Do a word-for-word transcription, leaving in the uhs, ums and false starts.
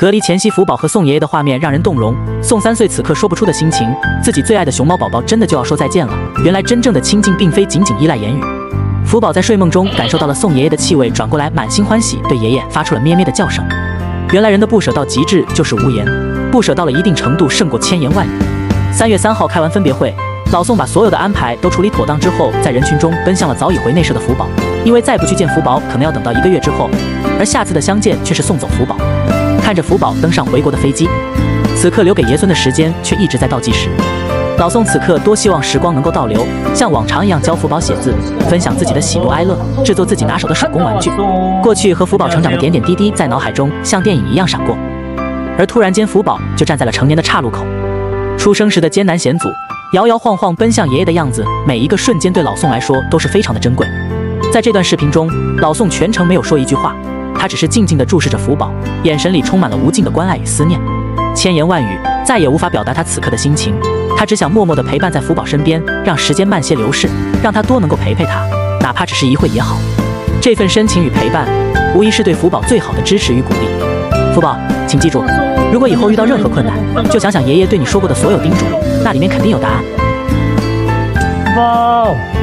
隔离前夕，福宝和宋爷爷的画面让人动容。宋三岁此刻说不出的心情，自己最爱的熊猫宝宝真的就要说再见了。原来真正的亲近并非仅仅依赖言语。福宝在睡梦中感受到了宋爷爷的气味，转过来满心欢喜，对爷爷发出了咩咩的叫声。原来人的不舍到极致就是无言，不舍到了一定程度胜过千言万语。三月三号开完分别会，老宋把所有的安排都处理妥当之后，在人群中奔向了早已回内社的福宝，因为再不去见福宝，可能要等到一个月之后，而下次的相见却是送走福宝。看着福宝登上回国的飞机，此刻留给爷孙的时间却一直在倒计时。老宋此刻多希望时光能够倒流，像往常一样教福宝写字，分享自己的喜怒哀乐，制作自己拿手的手工玩具。过去和福宝成长的点点滴滴在脑海中像电影一样闪过，而突然间福宝就站在了成年的岔路口。出生时的艰难险阻，摇摇晃晃奔向爷爷的样子，每一个瞬间对老宋来说都是非常的珍贵。在这段视频中，老宋全程没有说一句话，他只是静静地注视着福宝，眼神里充满了无尽的关爱与思念。千言万语再也无法表达他此刻的心情，他只想默默地陪伴在福宝身边，让时间慢些流逝，让他多能够陪陪他，哪怕只是一会也好。这份深情与陪伴，无疑是对福宝最好的支持与鼓励。福宝，请记住，如果以后遇到任何困难，就想想爷爷对你说过的所有叮嘱，那里面肯定有答案。 福宝。